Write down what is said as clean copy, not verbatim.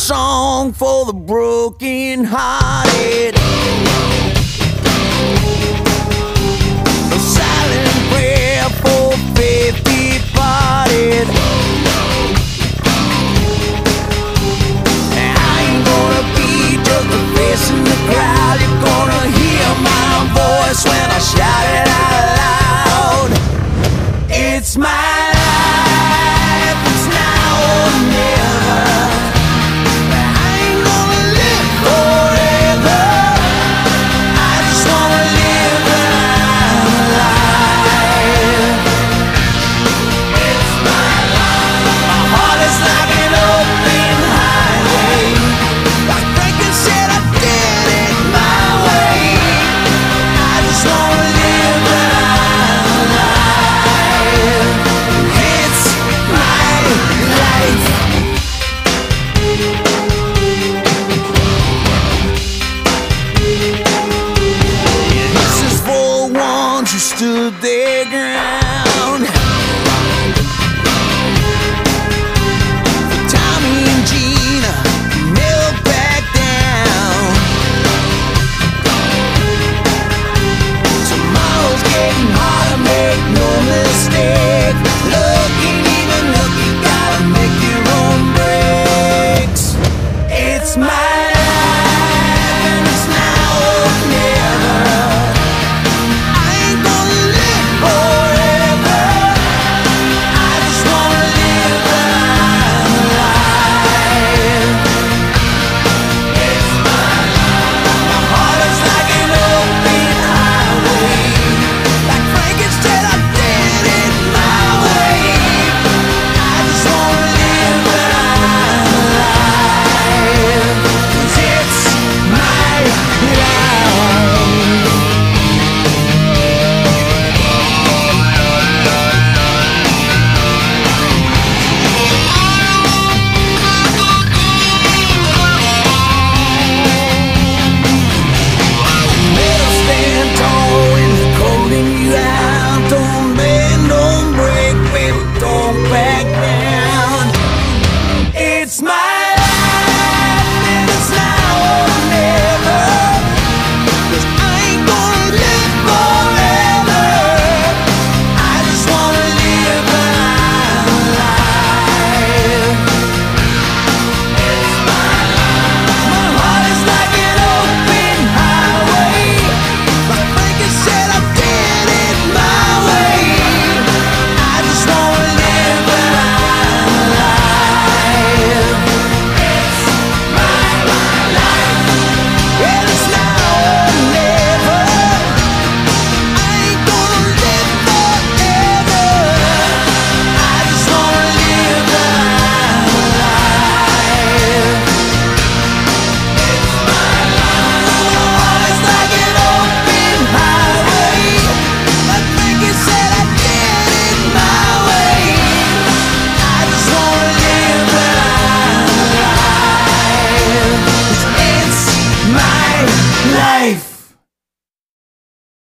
song for the broken hearted, a silent prayer for faith departed. I ain't gonna be just a face in the crowd. You're gonna hear my voice when I shout it out loud. It's my life, it's now or never. I ain't gonna live forever. I just wanna live when I'm alive. It's my life. My heart is like an open highway. Like Franklin said, I did it my way. I just wanna live when I'm alive. It's my life. This is for the ones who stood their ground.